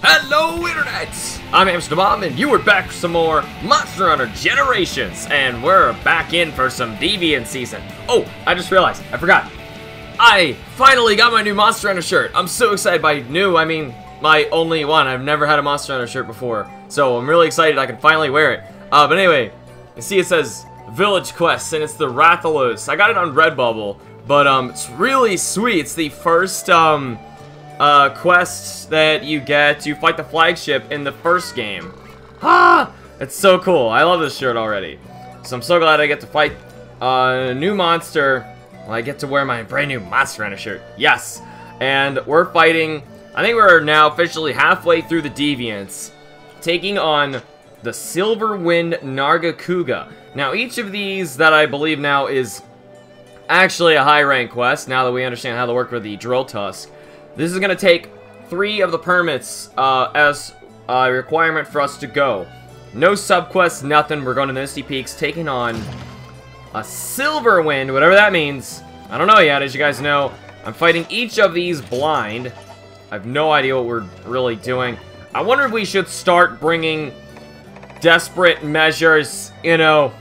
Hello, Internet! I'm HamsterBomb, and you are back for some more Monster Hunter Generations, and we're back in for some Deviant season. Oh, I just realized, I forgot. I finally got my new Monster Hunter shirt. I'm so excited. By new, I mean my only one. I've never had a Monster Hunter shirt before, so I'm really excited I can finally wear it. But anyway, you see it says Village Quest, and it's the Rathalos. I got it on Redbubble, but it's really sweet. It's the first quests that you get to fight the flagship in the first game. Ah! It's so cool. I love this shirt already. So I'm so glad I get to fight a new monster. Well, I get to wear my brand new Monster Hunter shirt. Yes! And we're fighting, I think we're now officially halfway through the Deviants, taking on the SILVERWInd Nargacuga. Now, each of these that I believe now is actually a high rank quest, now that we understand how to work with the Drill Tusk. This is going to take 3 of the permits as a requirement for us to go. No subquests, nothing. We're going to the Misty Peaks, taking on a SILVERWInd, whatever that means. I don't know yet, as you guys know. I'm fighting each of these blind. I have no idea what we're really doing. I wonder if we should start bringing desperate measures, you know.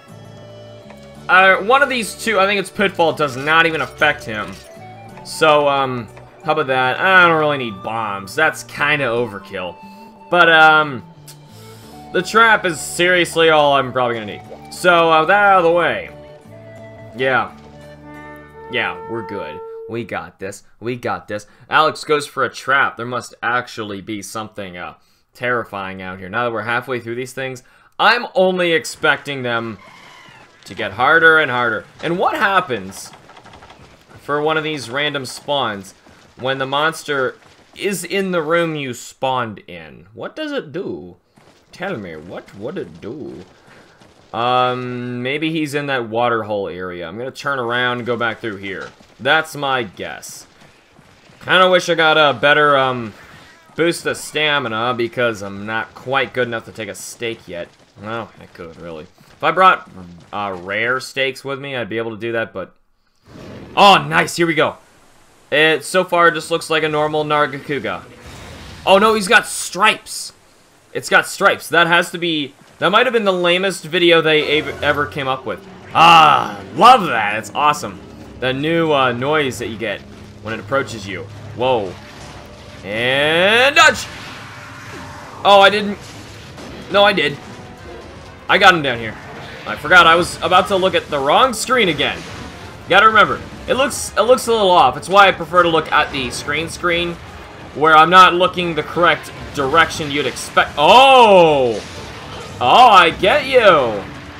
One of these two, I think it's Pitfall, does not even affect him. So, how about that? I don't really need bombs. That's kind of overkill. But, the trap is seriously all I'm probably gonna need. So, that out of the way. Yeah. Yeah, we're good. We got this. We got this. Alex goes for a trap. There must actually be something, terrifying out here. Now that we're halfway through these things, I'm only expecting them to get harder and harder. And what happens for one of these random spawns when the monster is in the room you spawned in? What does it do? Tell me, what would it do? Maybe he's in that water hole area. I'm gonna turn around and go back through here. That's my guess. Kinda wish I got a better, boost of stamina, because I'm not quite good enough to take a steak yet. Well, I could, really. If I brought, rare steaks with me, I'd be able to do that, but... Oh, nice, here we go. It, so far, just looks like a normal Nargacuga. Oh, no, he's got stripes. It's got stripes. That has to be... That might have been the lamest video they ever came up with. Ah, love that. It's awesome. The new noise that you get when it approaches you. Whoa. And dodge! Oh, I didn't. No, I did. I got him down here. I forgot I was about to look at the wrong screen again. You gotta remember, it looks a little off. It's why I prefer to look at the screen where I'm not looking the correct direction you'd expect. Oh! Oh, I get you.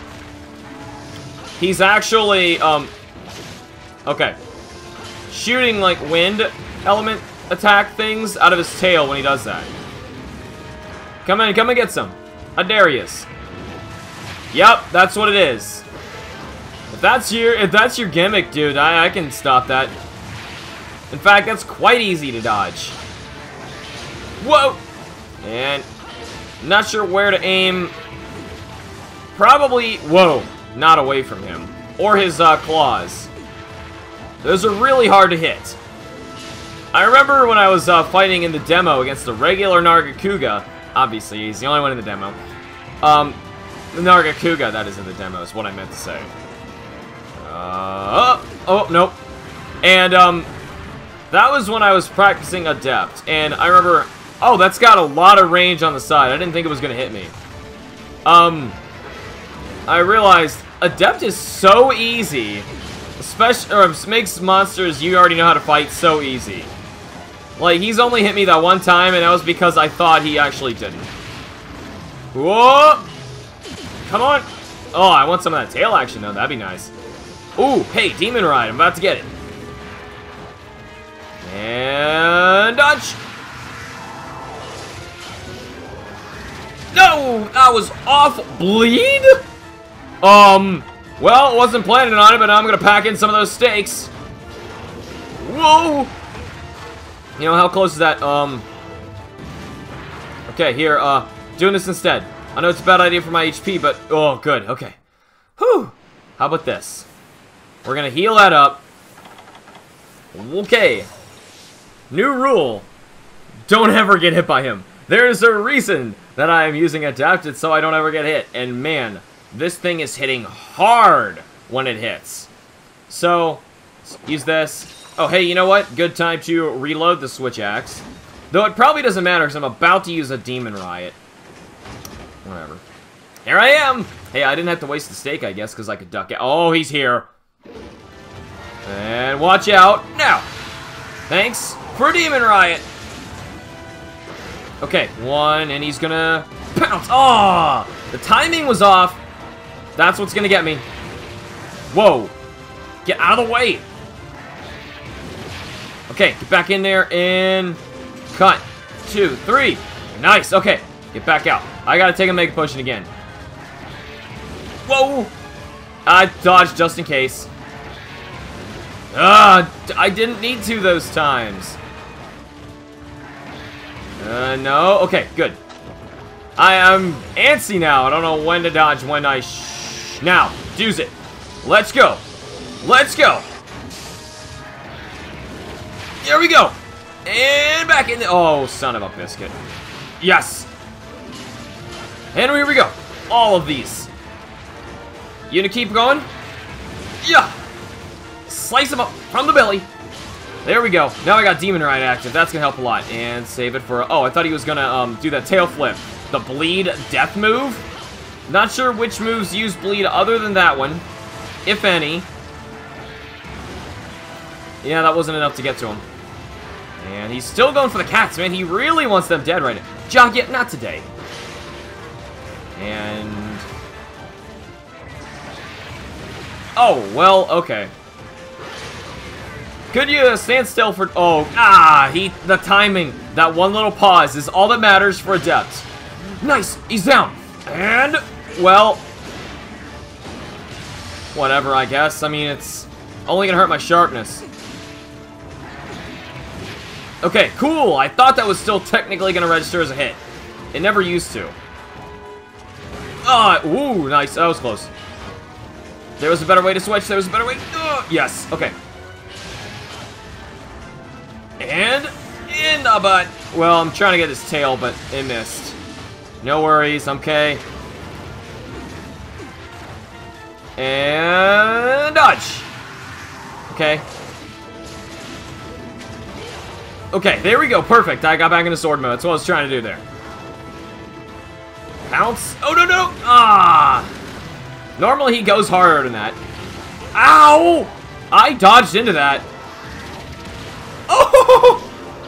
He's actually, okay. Shooting, like, wind element attack things out of his tail when he does that. Come and get some. How dare you? Yep, that's what it is. If that's your gimmick, dude, I can stop that. In fact, that's quite easy to dodge. Whoa! And not sure where to aim. Probably, whoa, not away from him. Or his claws. Those are really hard to hit. I remember when I was fighting in the demo against the regular Nargacuga. Obviously, he's the only one in the demo. The Nargacuga, that is in the demo, is what I meant to say. Oh, nope. And, that was when I was practicing Adept. And I remember, oh, that's got a lot of range on the side. I didn't think it was going to hit me. I realized Adept is so easy. Especially, or makes monsters you already know how to fight so easy. Like, he's only hit me that one time, and that was because I thought he actually didn't. Whoa! Come on! Oh, I want some of that tail action, though. That'd be nice. Ooh, hey, Demon Ride. I'm about to get it. And dodge! No! That was off. Bleed? Well, wasn't planning on it, but I'm gonna pack in some of those steaks. Whoa! You know, how close is that? Okay, here, doing this instead. I know it's a bad idea for my HP, but, oh, good, okay. Whew! How about this? We're gonna heal that up. Okay. New rule. Don't ever get hit by him. There's a reason that I am using Adapted so I don't ever get hit. And man, this thing is hitting hard when it hits. So, let's use this. Oh, hey, you know what? Good time to reload the Switch Axe. Though it probably doesn't matter because I'm about to use a Demon Riot. Whatever. Here I am! Hey, I didn't have to waste the stake, I guess, because I could duck out. Oh, he's here. And watch out. Now! Thanks for Demon Riot. Okay, one, and he's gonna pounce. Oh! The timing was off. That's what's gonna get me. Whoa. Get out of the way. Okay, get back in there and cut. 2, 3. Nice. Okay, get back out. I gotta take a Mega Potion again. Whoa! I dodged just in case. I didn't need to those times. No. Okay, good. I am antsy now. I don't know when to dodge, when I now, use it. Let's go. Let's go. Here we go. And back in the... Oh, son of a biscuit. Yes. And here we go. All of these. You gonna keep going? Yeah. Slice him up from the belly. There we go. Now I got Demon Riot active. That's gonna help a lot. And save it for... Oh, I thought he was gonna do that tail flip. The bleed death move. Not sure which moves use bleed other than that one. If any. Yeah, that wasn't enough to get to him. And he's still going for the cats, man. He really wants them dead right now. Jock, yet not today. And... Oh, well, okay. Could you stand still for... Oh, the timing. That one little pause is all that matters for Adept. Nice, he's down. And, well... Whatever, I guess. I mean, it's only gonna hurt my sharpness. Okay, cool. I thought that was still technically gonna register as a hit. It never used to. Ooh, nice. That was close. There was a better way to switch. There was a better way. Yes. Okay. And in the butt. Well, I'm trying to get his tail, but it missed. No worries. Okay. And dodge. Okay. Okay, there we go. Perfect. I got back into sword mode. That's what I was trying to do there. Pounce. Oh, no, no. Normally he goes harder than that. Ow! I dodged into that. Oh!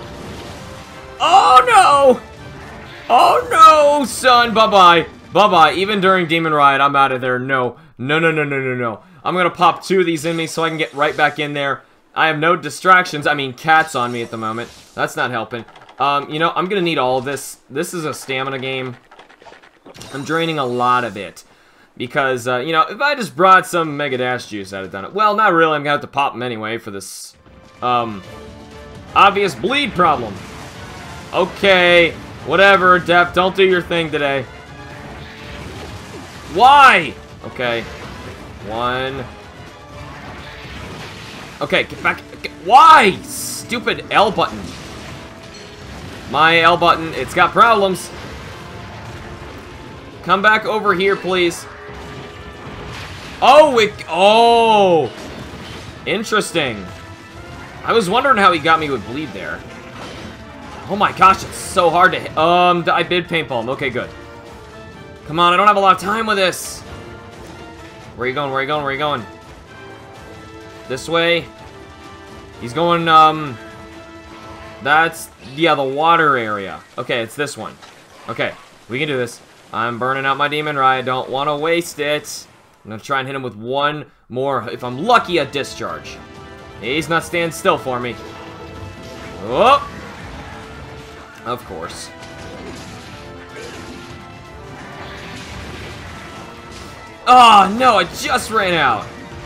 Oh, no! Oh, no, son. Bye-bye. Bye-bye. Even during Demon Riot, I'm out of there. No. No, no, no, no, no, no. I'm going to pop 2 of these enemies so I can get right back in there. I have no distractions. I mean, cats on me at the moment. That's not helping. You know, I'm going to need all of this. This is a stamina game. I'm draining a lot of it. Because, you know, if I just brought some Mega Dash juice, I'd have done it. Well, not really. I'm going to have to pop them anyway for this, obvious bleed problem. Okay. Whatever, Def. Don't do your thing today. Why? Okay. 1. Okay, get back. Why? Stupid L button. My L button, it's got problems. Come back over here, please. Oh, oh! Interesting. I was wondering how he got me with bleed there. Oh my gosh, it's so hard to hit. I bid paintball him. Okay, good. Come on, I don't have a lot of time with this. Where are you going? Where are you going? Where are you going? This way. He's going, that's, yeah, the water area. Okay, it's this one. Okay, we can do this. I'm burning out my Demon Riot. I don't want to waste it. I'm going to try and hit him with one more, if I'm lucky, a discharge. He's not standing still for me. Oh! Of course. Oh, no, I just ran out.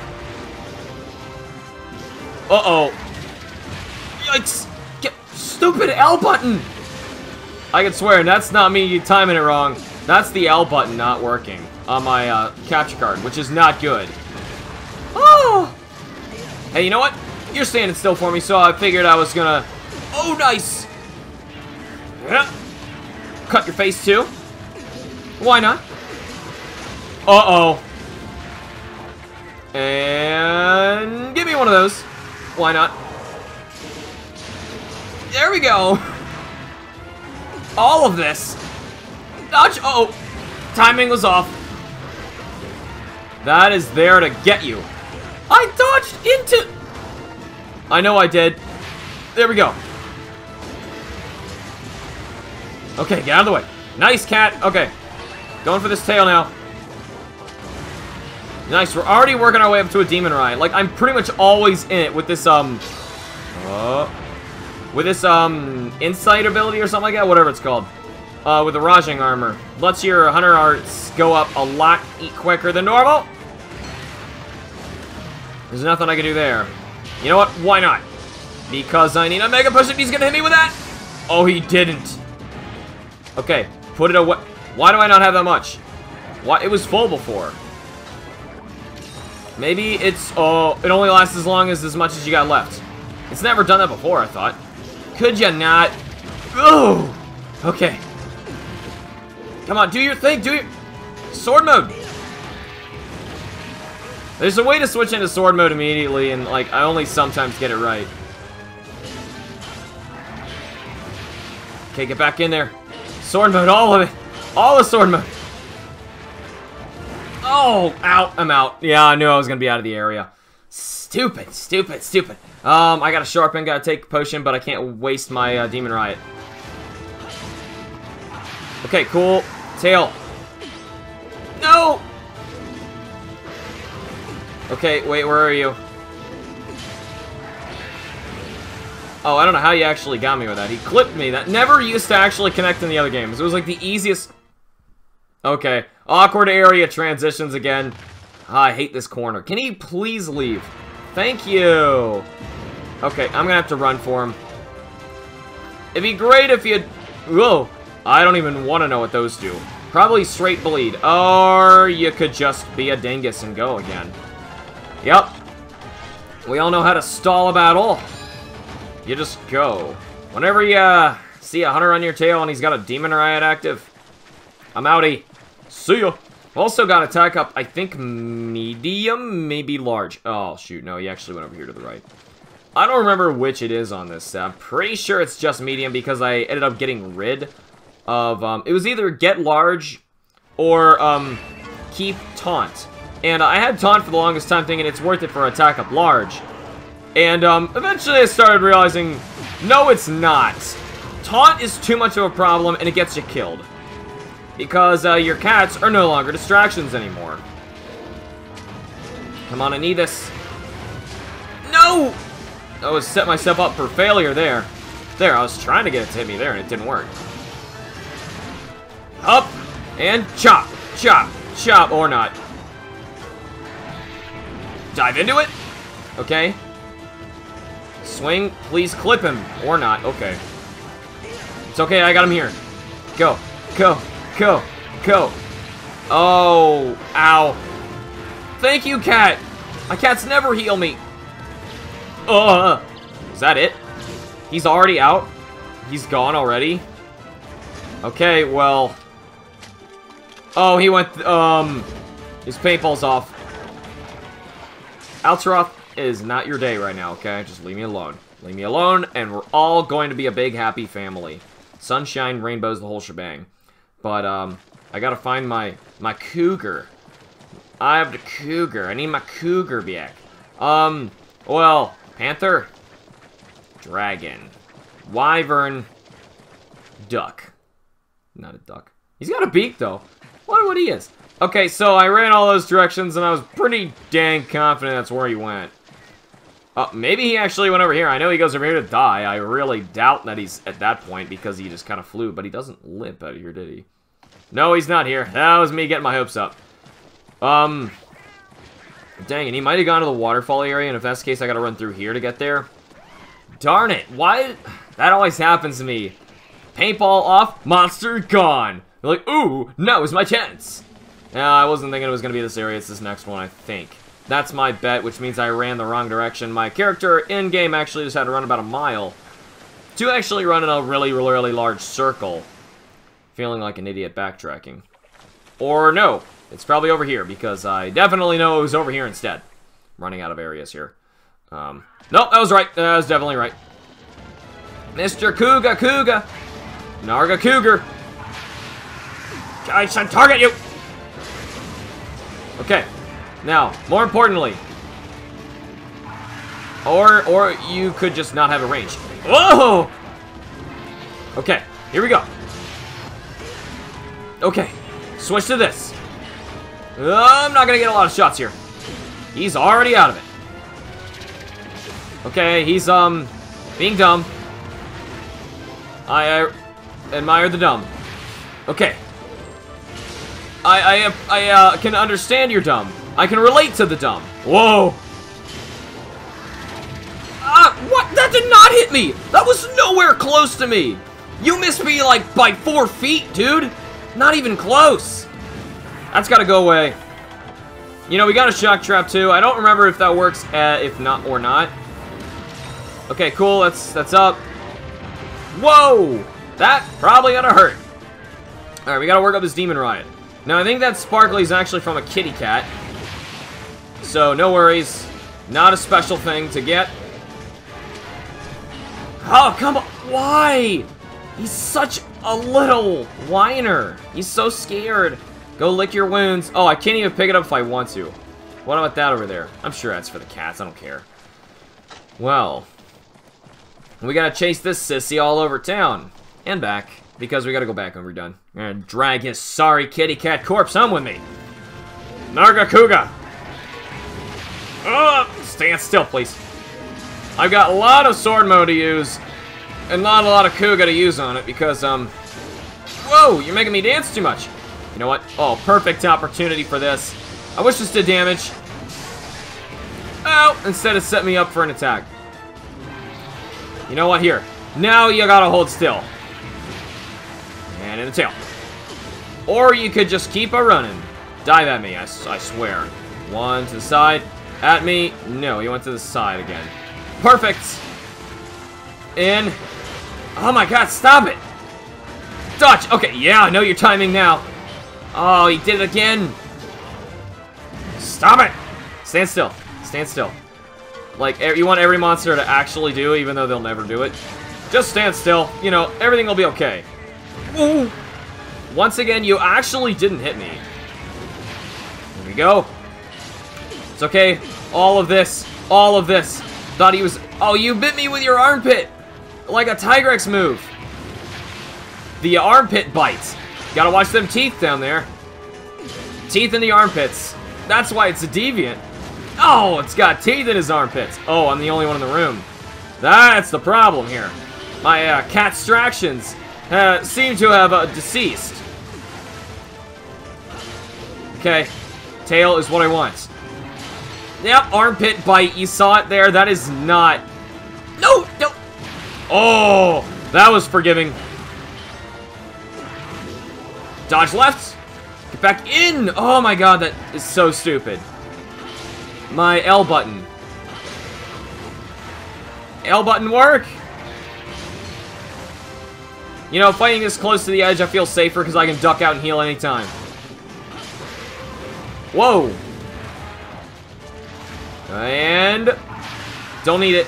Uh-oh. Yikes. Get stupid L button. I can swear, that's not me timing it wrong. That's the L button not working on my capture card, which is not good. Oh! Hey, you know what? You're standing still for me, so I figured I was gonna... Oh, nice! Yeah. cut your face too. Why not? Uh-oh. And give me one of those. Why not? There we go. All of this. Dodge. Uh-oh. Timing was off. That is there to get you. I dodged into... I know I did. There we go. Okay, get out of the way. Nice, cat. Okay. Going for this tail now. Nice, we're already working our way up to a demon riot. Like, I'm pretty much always in it with this, insight ability or something like that, whatever it's called. With the Rajang armor. Lets your hunter arts go up a lot quicker than normal. There's nothing I can do there. You know what? Why not? Because I need a mega push if he's gonna hit me with that. Oh, he didn't. Okay, put it away. Why do I not have that much? Why? It was full before. Maybe it's, oh, it only lasts as long as much as you got left. It's never done that before, I thought. Could you not? Oh, okay. Come on, do your thing, do your... Sword mode. There's a way to switch into sword mode immediately, and, like, I only sometimes get it right. Okay, get back in there. Sword mode, all of it. All the sword mode. Oh, out. I'm out. Yeah, I knew I was going to be out of the area. Stupid, stupid, stupid. I got a sharpen, got to take a potion, but I can't waste my demon riot. Okay, cool. Tail. No! Okay, wait, where are you? Oh, I don't know how you actually got me with that. He clipped me. That never used to actually connect in the other games. It was like the easiest... Okay. Awkward area transitions again. I hate this corner. Can he please leave? Thank you. Okay, I'm gonna have to run for him. It'd be great if you'd... Whoa. I don't even want to know what those do. Probably straight bleed. Or you could just be a dingus and go again. Yep. We all know how to stall a battle. You just go. Whenever you see a hunter on your tail and he's got a demon riot active, I'm outie. See ya. Also got attack up, I think, medium, maybe large. Oh, shoot. No, he actually went over here to the right. I don't remember which it is on this set. I'm pretty sure it's just medium because I ended up getting rid of, it was either get large or, keep taunt. And I had taunt for the longest time thinking it's worth it for attack up large. And, eventually I started realizing, no, it's not. Taunt is too much of a problem and it gets you killed. Because, your cats are no longer distractions anymore. Come on, I need this. No! I was set myself up for failure there. There, I was trying to get it to hit me there and it didn't work. Up and chop, chop, chop, or not. Dive into it. Okay. Swing, please clip him, or not. Okay. It's okay, I got him here. Go, go, go, go. Oh, ow. Thank you, cat. My cats never heal me. Is that it? He's already out? He's gone already? Okay, well... Oh, he went, his paintball's off. Altaroth is not your day right now, okay? Just leave me alone. Leave me alone, and we're all going to be a big, happy family. Sunshine, rainbows, the whole shebang. But, I gotta find my cougar. I have the cougar. I need my cougar back. Well, panther, dragon, wyvern, duck. Not a duck. He's got a beak, though. Wonder what he is. Okay, so I ran all those directions, and I was pretty dang confident that's where he went. Maybe he actually went over here. I know he goes over here to die. I really doubt that he's at that point, because he just kind of flew, but he doesn't limp out of here, did he? No, he's not here. That was me getting my hopes up. Dang it, he might have gone to the waterfall area, and if that's the case, I gotta run through here to get there. Darn it, why? That always happens to me. Paintball off, monster gone. They're like, ooh, now is my chance. I wasn't thinking it was gonna be this area, it's this next one, I think. That's my bet, which means I ran the wrong direction. My character in-game actually just had to run about a mile to actually run in a really, really large circle. If feeling like an idiot backtracking. Or no, it's probably over here, because I definitely know it was over here instead. I'm running out of areas here. Nope, that was right. That was definitely right. Mr. Kuga. Nargacuga. I should target you. Okay. Now, more importantly. Or you could just not have a range. Whoa! Okay, here we go. Okay, switch to this. I'm not gonna get a lot of shots here. He's already out of it. Okay, he's, being dumb. I admire the dumb. Okay. I can understand you're dumb. I can relate to the dumb. Whoa! What? That did not hit me! That was nowhere close to me! You missed me, like, by 4 feet, dude! Not even close! That's gotta go away. You know, we got a shock trap, too. I don't remember if that works, if not, or not. Okay, cool. That's up. Whoa! That probably gonna hurt. Alright, we gotta work up this Demon Riot. Now, I think that Sparkly's actually from a kitty cat. So, no worries. Not a special thing to get. Oh, come on. Why? He's such a little whiner. He's so scared. Go lick your wounds. Oh, I can't even pick it up if I want to. What about that over there? I'm sure that's for the cats. I don't care. Well, we gotta chase this sissy all over town. And back. Because we gotta go back when we're done. I'm gonna drag his sorry kitty cat corpse home with me. Nargacuga. Stand still, please. I've got a lot of sword mode to use. And not a lot of Kuga to use on it because, whoa, you're making me dance too much. You know what? Oh, perfect opportunity for this. I wish this did damage. Oh, instead it set me up for an attack. You know what? Here. Now you gotta hold still. And in the tail. Or you could just keep a running. Dive at me, I swear. One to the side. At me. No, he went to the side again. Perfect. In. Oh my god, stop it. Dodge. Okay, yeah, I know your timing now. Oh, he did it again. Stop it. Stand still. Stand still. Like, you want every monster to actually do, even though they'll never do it. Just stand still. You know, everything will be okay. Ooh. Once again, you actually didn't hit me. Here we go. It's okay. All of this. All of this. Thought he was... Oh, you bit me with your armpit. Like a Tigrex move. The armpit bite. Gotta watch them teeth down there. Teeth in the armpits. That's why it's a deviant. Oh, it's got teeth in his armpits. Oh, I'm the only one in the room. That's the problem here. My cat distractions seem to have deceased. Okay. Tail is what I want. Yep, armpit bite. You saw it there. That is not... No! No! Oh! That was forgiving. Dodge left. Get back in! Oh my god, that is so stupid. My L button. L button work! You know, fighting this close to the edge, I feel safer because I can duck out and heal anytime. Whoa! And... Don't need it.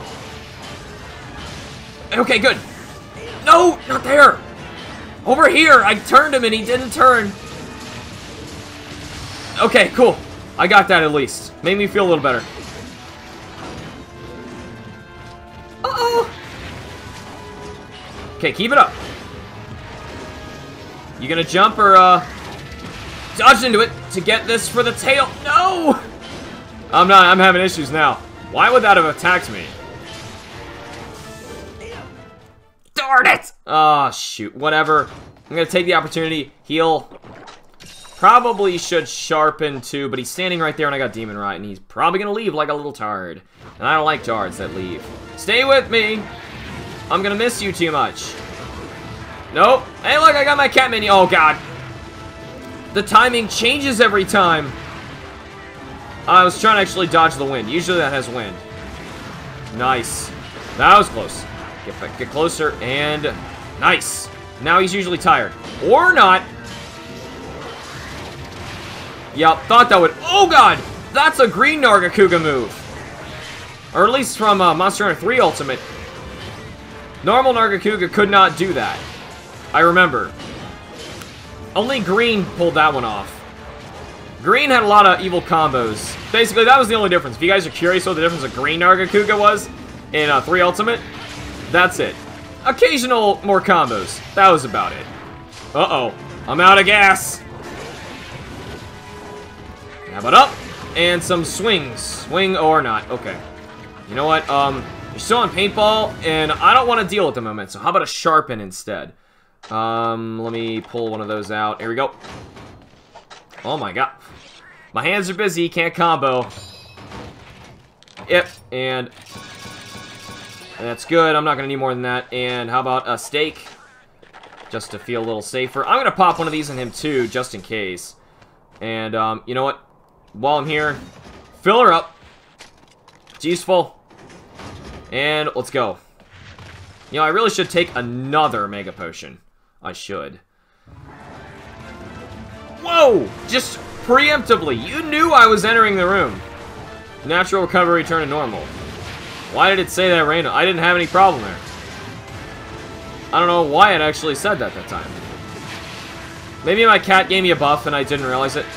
Okay, good. No! Not there! Over here! I turned him and he didn't turn. Okay, cool. I got that at least. Made me feel a little better. Uh-oh! Okay, keep it up. You gonna jump or, dodge into it to get this for the tail? No! I'm not. I'm having issues now. Why would that have attacked me? Darn it! Oh, shoot. Whatever. I'm gonna take the opportunity. Heal. Probably should sharpen too, but he's standing right there and I got Demon Riot, and he's probably gonna leave like a little tard. And I don't like tards that leave. Stay with me! I'm gonna miss you too much. Nope. Hey, look, I got my cat minion. Oh, God. The timing changes every time. I was trying to actually dodge the wind. Usually that has wind. Nice. That was close. Get closer, and nice. Now he's usually tired. Or not. Yep, thought that would... Oh, God! That's a green Nargacuga move. Or at least from Monster Hunter 3 Ultimate. Normal Nargacuga could not do that. I remember. Only green pulled that one off. Green had a lot of evil combos. Basically, that was the only difference. If you guys are curious what the difference of green Nargacuga was in 3 Ultimate, that's it. Occasional more combos. That was about it. Uh-oh. I'm out of gas. How about up? And some swings. Swing or not. Okay. You know what? You're still on paintball, and I don't want to deal at the moment, so how about a sharpen instead? Let me pull one of those out. Here we go. Oh my god. My hands are busy, can't combo. Yep, and that's good. I'm not gonna need more than that. And how about a steak? Just to feel a little safer. I'm gonna pop one of these in him too, just in case. And, you know what? While I'm here, fill her up. It's useful. And let's go. You know, I really should take another Mega Potion. I should. Whoa! Just preemptively. You knew I was entering the room. Natural recovery, return to normal. Why did it say that random? I didn't have any problem there. I don't know why it actually said that time. Maybe my cat gave me a buff and I didn't realize it.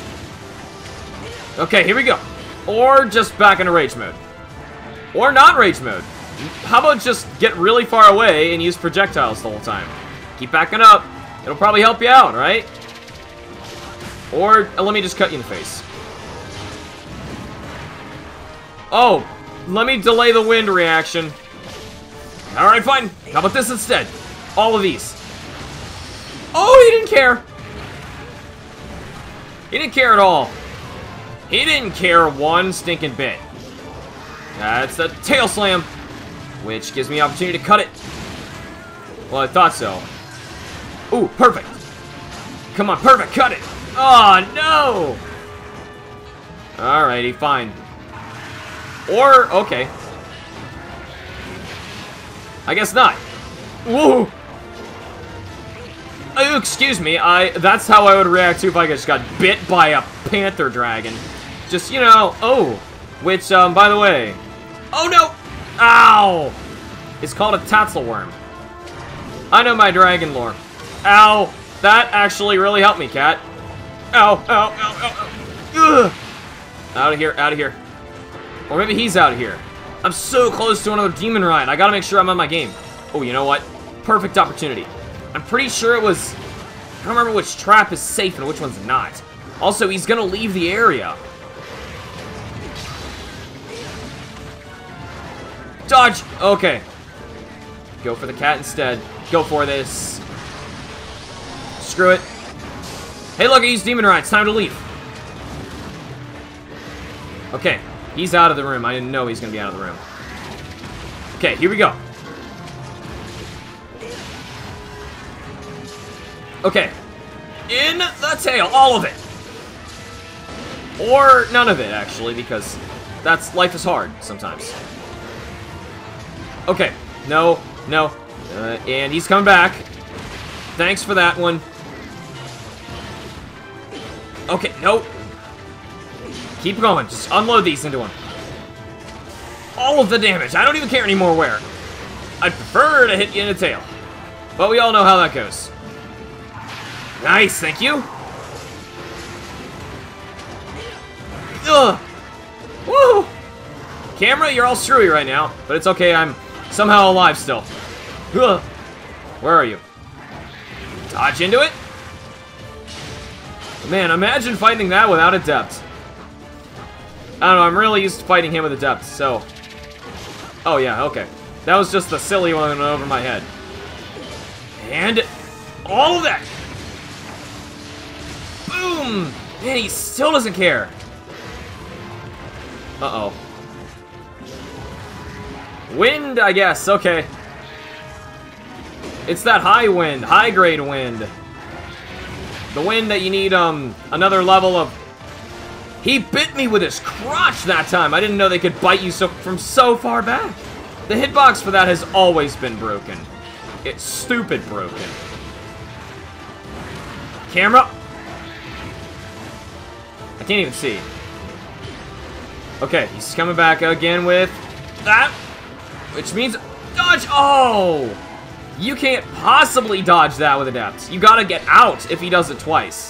Okay, here we go. Or just back into rage mode. Or not rage mode. How about just get really far away and use projectiles the whole time? Keep backing up. It'll probably help you out, right? Or let me just cut you in the face. Oh, let me delay the wind reaction. Alright, fine. How about this instead? All of these. Oh, he didn't care. He didn't care at all. He didn't care one stinking bit. That's the tail slam, which gives me opportunity to cut it. Well, I thought so. Ooh, perfect. Come on, perfect, cut it. Oh, no. Alrighty, fine. Or, okay. I guess not. Woo! Excuse me, that's how I would react to if I just got bit by a panther dragon. Just, you know, oh. Which, by the way. Oh, no! Ow! It's called a Tatzelworm. I know my dragon lore. Ow! That actually really helped me, cat. Ow, ow, ow, ow, ow. Ugh! Out of here, out of here. Or maybe he's out of here. I'm so close to another demon ride. I gotta make sure I'm on my game. Oh, you know what? Perfect opportunity. I'm pretty sure it was... I don't remember which trap is safe and which one's not. Also, he's gonna leave the area. Dodge! Okay. Go for the cat instead. Go for this. Screw it. Hey, look, I used Demon Ride. It's time to leave. Okay. He's out of the room. I didn't know he's going to be out of the room. Okay, here we go. Okay. In the tail. All of it. Or none of it, actually, because life is hard sometimes. Okay. No. No. And he's coming back. Thanks for that one. Okay, nope. Keep going. Just unload these into him. All of the damage. I don't even care anymore where. I'd prefer to hit you in the tail. But we all know how that goes. Nice, thank you. Ugh. Woo! Camera, you're all screwy right now. But it's okay, I'm somehow alive still. Ugh. Where are you? Dodge into it? Man, imagine fighting that without Adept. I don't know, I'm really used to fighting him with Adept, so... Oh yeah, okay. That was just the silly one over my head. And... all of that! Boom! Man, he still doesn't care. Uh-oh. Wind, I guess, okay. It's that high wind, high-grade wind. The wind that you need, another level of... He bit me with his crotch that time. I didn't know they could bite you from so far back. The hitbox for that has always been broken. It's stupid broken. Camera. I can't even see. Okay, he's coming back again with that. Which means dodge. Oh! You can't possibly dodge that with Adept. You gotta get out if he does it twice.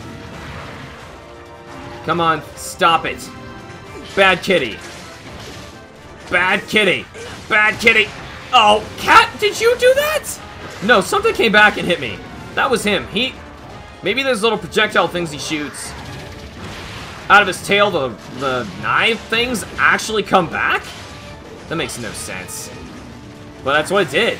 Come on, stop it. Bad kitty. Bad kitty. Bad kitty. Oh, Cat, did you do that? No, something came back and hit me. That was him. Maybe those little projectile things he shoots out of his tail, the knife things actually come back? That makes no sense. But that's what it did.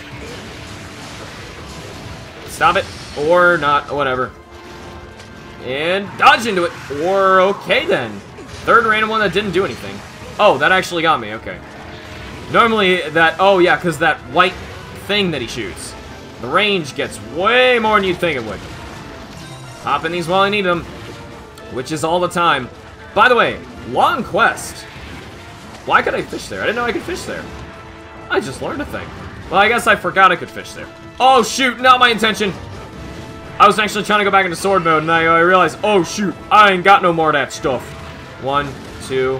Stop it. Or not. Whatever. And dodge into it. Or okay then. Third random one that didn't do anything. Oh, that actually got me. Okay. Normally that... Oh yeah, because that white thing that he shoots. The range gets way more than you'd think it would. Popping these while I need them. Which is all the time. By the way, long quest. Why could I fish there? I didn't know I could fish there. I just learned a thing. Well, I guess I forgot I could fish there. Oh, shoot. Not my intention. I was actually trying to go back into sword mode, and I realized, oh, shoot. I ain't got no more of that stuff. 1, 2.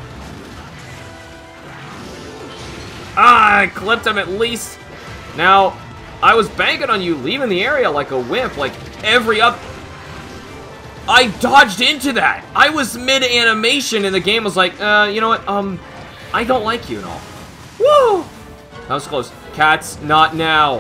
Ah, I clipped him at least. Now, I was banking on you leaving the area like a wimp, like every other... I dodged into that. I was mid-animation, and the game was like, you know what, I don't like you and all. Woo! That was close. Cats, not now.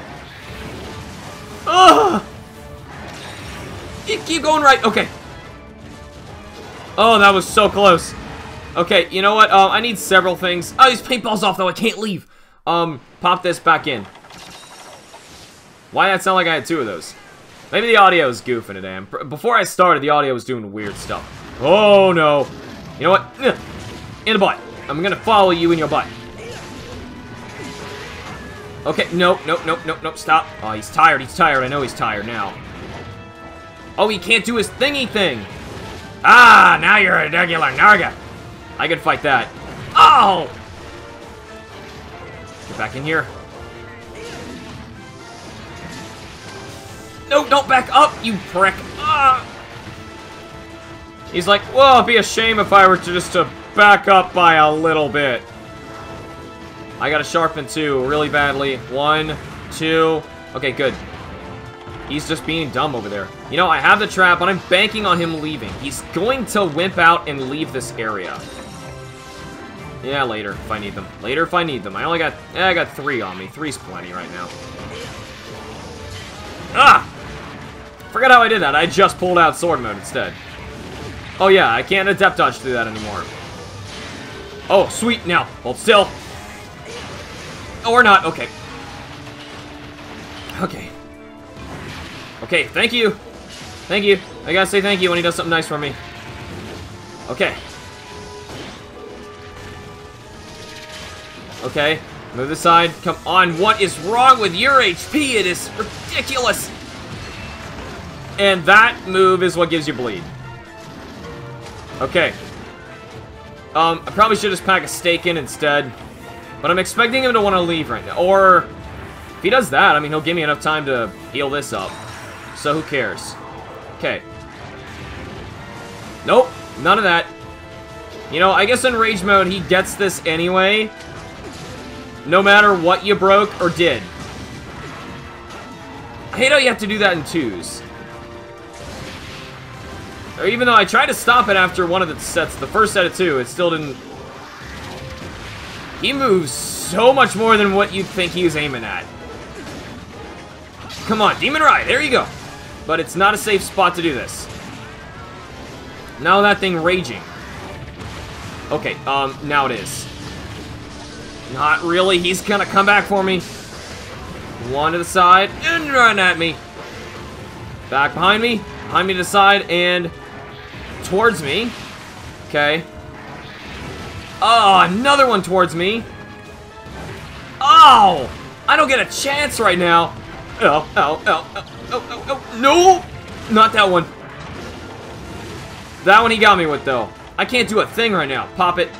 Ugh! You keep going right. Okay. Oh, that was so close. Okay, you know what? I need several things. Oh, these paintballs off, though. I can't leave. Pop this back in. Why did that sound like I had 2 of those? Maybe the audio is goofing it, Before I started, the audio was doing weird stuff. Oh, no. You know what? In the butt. I'm gonna follow you in your butt. Okay, nope, stop. Oh, he's tired, I know he's tired now. Oh, he can't do his thingy thing. Ah, now you're a regular Narga. I can fight that. Oh! Get back in here. No, don't back up, you prick. Ah! He's like, well, it'd be a shame if I were to back up by a little bit. I gotta sharpen 2 really badly. 1, 2. Okay, good. He's just being dumb over there. You know, I have the trap, but I'm banking on him leaving. He's going to wimp out and leave this area. Yeah, later, if I need them. Later, if I need them. I got 3 on me. 3's plenty right now. Ah! Forgot how I did that. I just pulled out sword mode instead. Oh yeah, I can't adept dodge through that anymore. Oh, sweet. Now, hold still. Or not. Okay. Okay. Okay, thank you. Thank you. I gotta say thank you when he does something nice for me. Okay. Okay, move aside. Come on, what is wrong with your HP? It is ridiculous. And that move is what gives you bleed. Okay. I probably should just pack a steak in instead. But I'm expecting him to want to leave right now. Or, if he does that, I mean, he'll give me enough time to heal this up. So who cares? Okay. Nope, none of that. You know, I guess in rage mode, he gets this anyway. No matter what you broke or did. I hate how you have to do that in 2s. Or even though I tried to stop it after one of the sets, the first set of 2, it still didn't... He moves so much more than what you'd think he was aiming at. Come on, Demon Ride, there you go. But it's not a safe spot to do this. Now that thing raging. Okay, now it is. Not really, he's gonna come back for me. 1 to the side, and run at me. Back behind me to the side, and towards me. Okay. Oh, another one towards me. Oh! I don't get a chance right now. Oh, oh, oh, oh, oh, oh, oh. No! Not that one. That one he got me with, though. I can't do a thing right now. Pop it.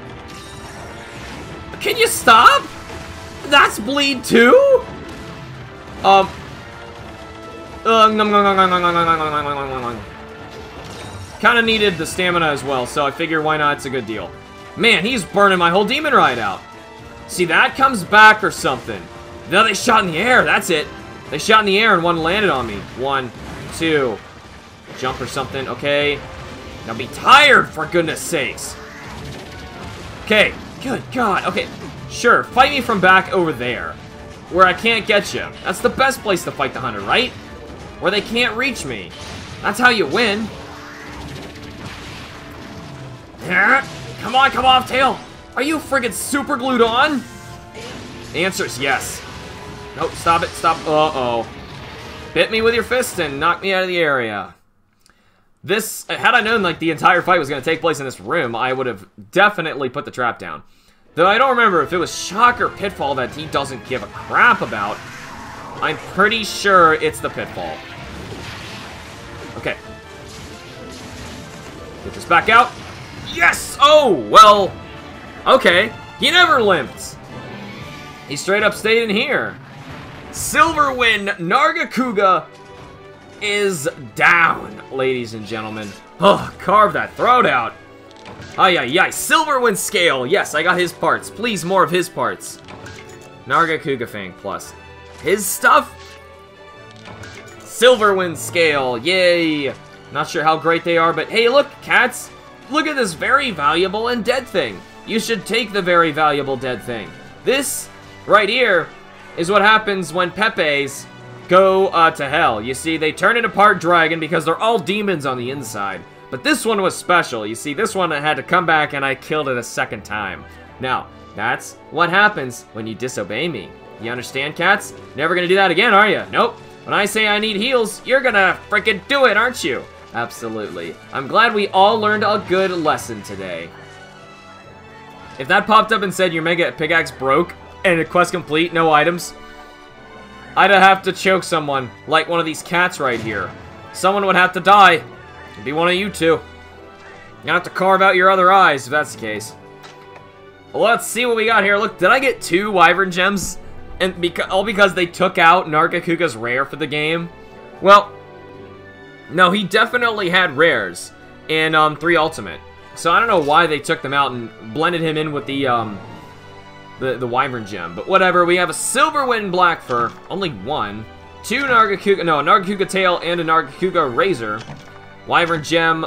Can you stop? That's bleed too? Kind of needed the stamina as well, so I figure why not, it's a good deal. Man, he's burning my whole demon ride out. See, that comes back or something. No, they shot in the air, that's it. They shot in the air and one landed on me. 1, 2. Jump or something, okay. Now be tired, for goodness sakes. Okay, good God, okay. Sure, fight me from back over there, where I can't get you. That's the best place to fight the hunter, right? Where they can't reach me. That's how you win. Come on, come off, tail. Are you friggin' super glued on? The answer is yes. Nope, stop it, stop. Uh-oh. Hit me with your fist and knock me out of the area. This, had I known like the entire fight was going to take place in this room, I would have definitely put the trap down. Though I don't remember if it was Shock or Pitfall that he doesn't give a crap about. I'm pretty sure it's the Pitfall. Okay. Get this back out. Yes! Oh, well, okay. He never limped. He straight up stayed in here. SILVERWIND NARGACUGA is down, ladies and gentlemen. Oh, carve that throat out. Ay, ay, ay. SILVERWIND scale. Yes, I got his parts. Please, more of his parts. NARGACUGA Fang plus. His stuff? SILVERWIND scale. Yay. Not sure how great they are, but hey, look, cats. Look at this very valuable and dead thing. You should take the very valuable dead thing. This, right here, is what happens when Pepes go to hell. You see, they turn into part dragon because they're all demons on the inside. But this one was special. You see, this one I had to come back and I killed it a second time. Now, that's what happens when you disobey me. You understand, cats? Never gonna do that again, are you? Nope. When I say I need heals, you're gonna frickin' do it, aren't you? Absolutely. I'm glad we all learned a good lesson today. If that popped up and said your Mega Pickaxe broke and a quest complete, no items, I'd have to choke someone, like one of these cats right here. Someone would have to die. It'd be one of you two. You're gonna have to carve out your other eyes if that's the case. Well, let's see what we got here. Look, did I get 2 Wyvern Gems? And all because they took out NARGACUGA's rare for the game? Well, no, he definitely had rares in 3 Ultimate. So I don't know why they took them out and blended him in with the Wyvern Gem. But whatever, we have a SILVERWIND Black Fur, only 1. 2 NARGACUGA, no, a NARGACUGA Tail and a NARGACUGA Razor. Wyvern Gem,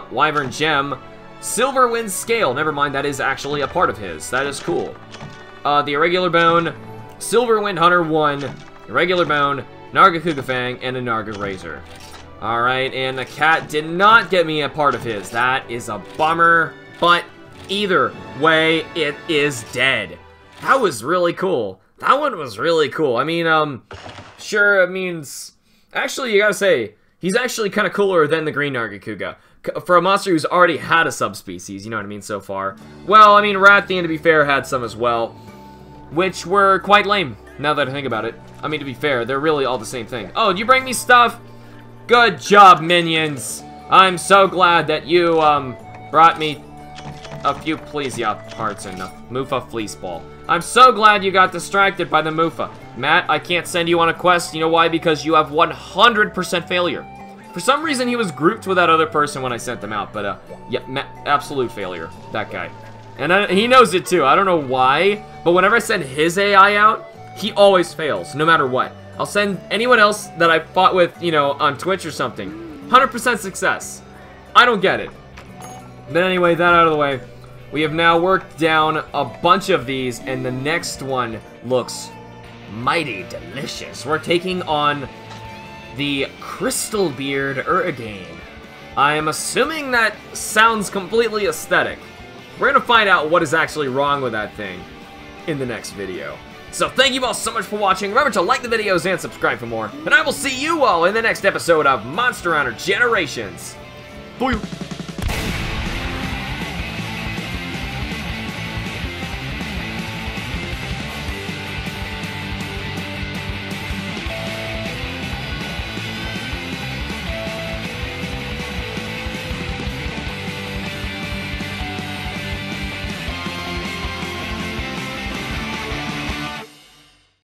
SILVERWIND Scale, never mind, that is actually a part of his. That is cool. The Irregular Bone, SILVERWIND Hunter 1, Irregular Bone, NARGACUGA Fang, and a Narga Razor. Alright, and the cat did not get me a part of his. That is a bummer, but either way, it is dead. That was really cool. That one was really cool. I mean, sure, it means... Actually, you gotta say, he's actually kind of cooler than the green NARGACUGA. For a monster who's already had a subspecies, you know what I mean, so far. Well, I mean, Rathian, to be fair, had some as well, which were quite lame, now that I think about it. I mean, to be fair, they're really all the same thing. Oh, did you bring me stuff? Good job, minions. I'm so glad that you, brought me a few Plesia parts and a Mufa Fleece Ball. I'm so glad you got distracted by the Mufa. Matt, I can't send you on a quest. You know why? Because you have 100% failure. For some reason, he was grouped with that other person when I sent them out, but, yeah, absolute failure, that guy. And he knows it, too. I don't know why, but whenever I send his AI out, he always fails, no matter what. I'll send anyone else that I fought with, you know, on Twitch or something. 100% success. I don't get it. But anyway, that out of the way. We have now worked down a bunch of these, and the next one looks mighty delicious. We're taking on the Crystal Beard Uragane. I am assuming that sounds completely aesthetic. We're gonna find out what is actually wrong with that thing in the next video. So thank you all so much for watching. Remember to like the videos and subscribe for more. And I will see you all in the next episode of Monster Hunter Generations. Bye.